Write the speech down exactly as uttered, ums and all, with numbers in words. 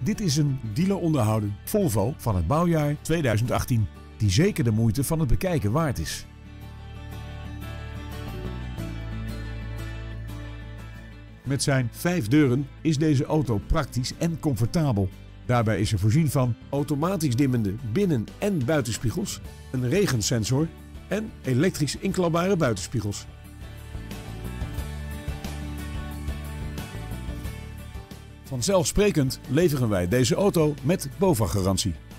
Dit is een dealer onderhouden Volvo van het bouwjaar tweeduizend achttien, die zeker de moeite van het bekijken waard is. Met zijn vijf deuren is deze auto praktisch en comfortabel. Daarbij is er voorzien van automatisch dimmende binnen- en buitenspiegels, een regensensor en elektrisch inklapbare buitenspiegels. Vanzelfsprekend leveren wij deze auto met BOVAG-garantie.